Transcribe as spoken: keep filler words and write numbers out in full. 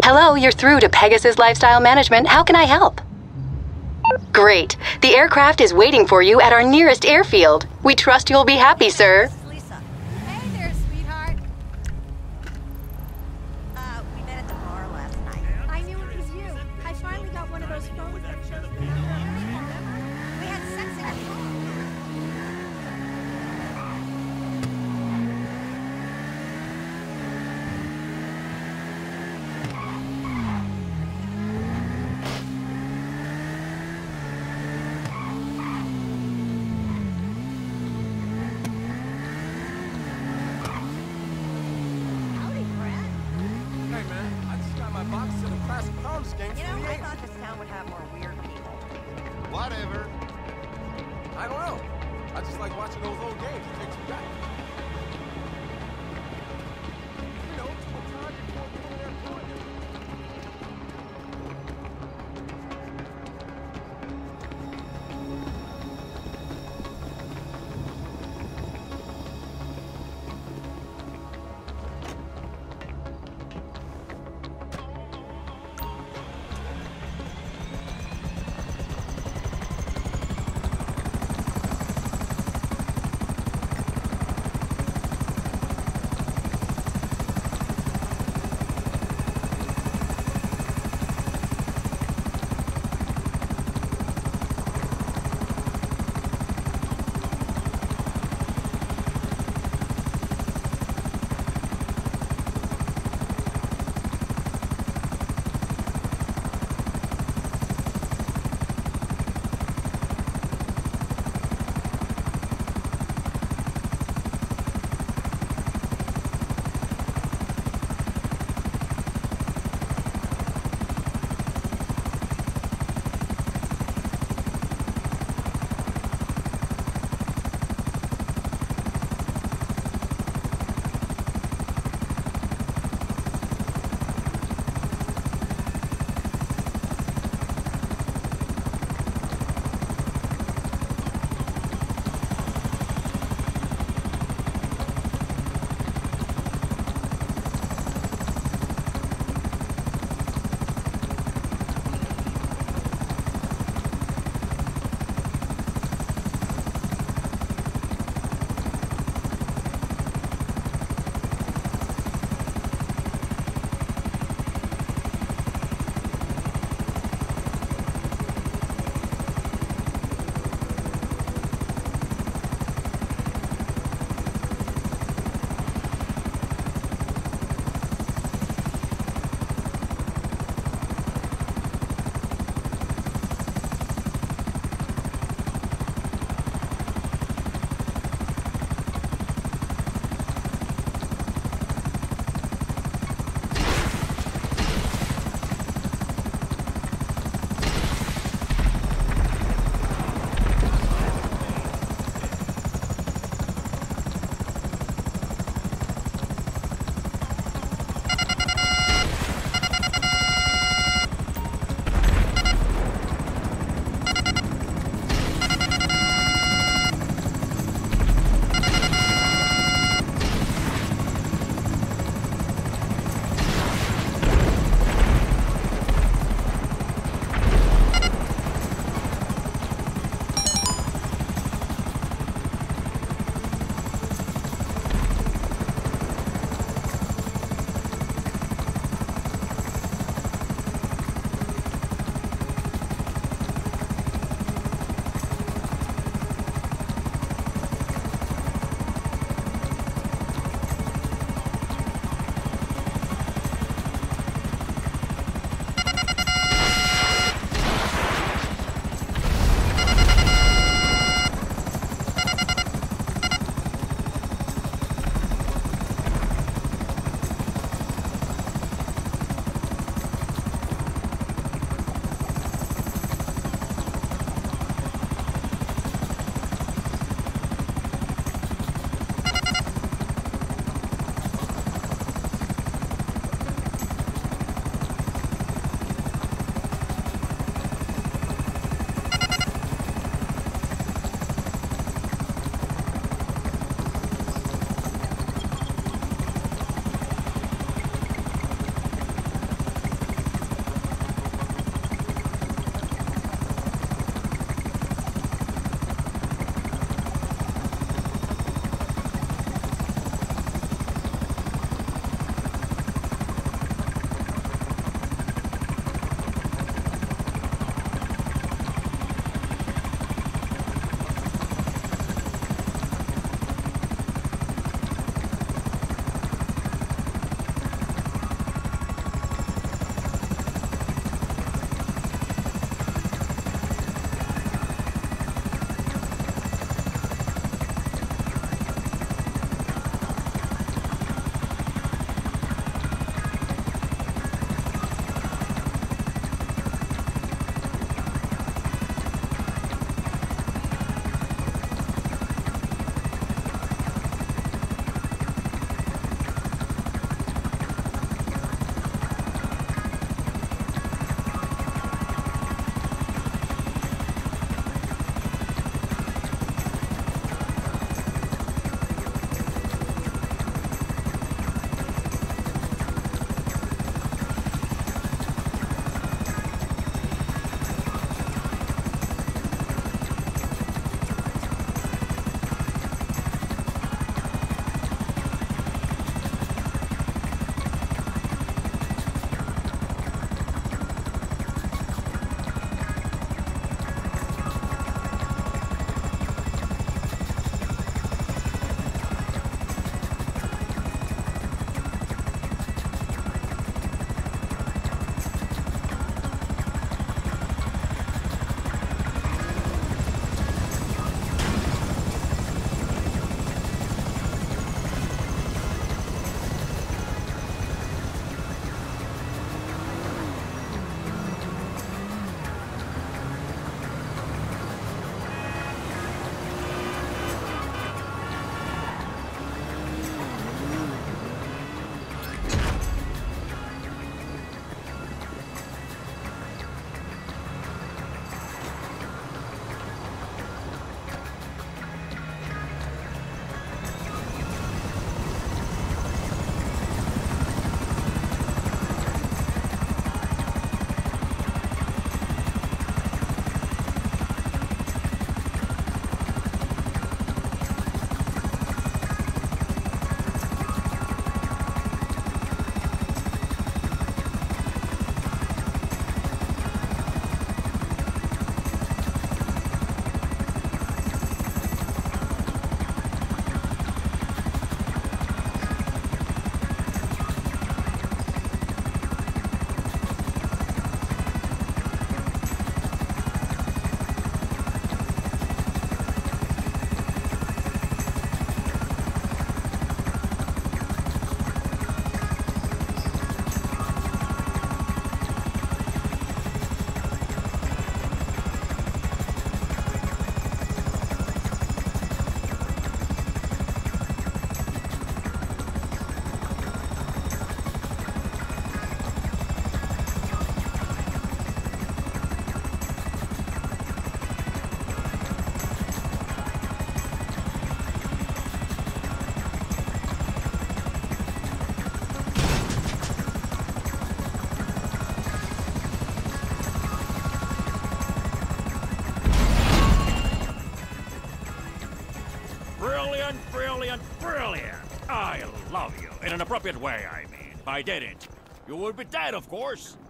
Hello, you're through to Pegasus Lifestyle Management. How can I help? Great. The aircraft is waiting for you at our nearest airfield. We trust you'll be happy, sir. Hey there, sweetheart. Uh, we met at the bar last night. I knew it was you. I finally got one of those phones that shows me. We had sex in the car. You know, I thought this town would have more weird people. Whatever. I don't know. I just like watching those old games. It takes you back. You know, to a time before people were doing it. Brilliant, brilliant, brilliant! I love you. In an appropriate way, I mean. If I didn't, you would be dead, of course.